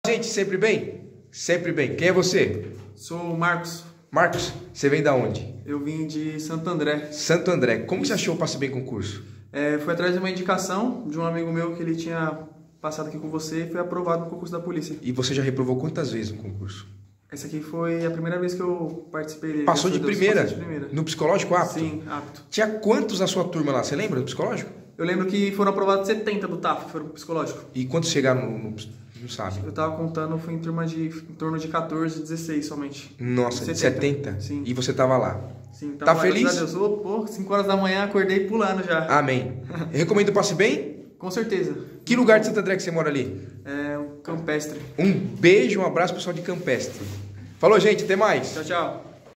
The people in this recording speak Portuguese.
Gente, sempre bem? Sempre bem. Quem é você? Sou o Marcos. Marcos, você vem da onde? Eu vim de Santo André. Santo André. Como você achou o Passe Bem concurso? Fui atrás de uma indicação de um amigo meu que ele tinha passado aqui com você e foi aprovado no concurso da polícia. E você já reprovou quantas vezes no concurso? Essa aqui foi a primeira vez que eu participei dele. Passou de primeira? Passei de primeira. No psicológico apto? Sim, apto. Tinha quantos na sua turma lá? Você lembra do psicológico? Eu lembro que foram aprovados 70 do TAF, que foram pro psicológico. E quantos chegaram não sabe? Eu tava contando, foi em torno de 14, 16 somente. Nossa, 70? Sim. E você tava lá? Sim, Tá tava lá, feliz? graças a Deus. Pô, 5 horas da manhã, acordei pulando já. Amém. Recomendo o Passe Bem? Com certeza. Que lugar de Santo André que você mora ali? É um campestre. Um beijo, um abraço pessoal de Campestre. Falou, gente, até mais. Tchau, tchau.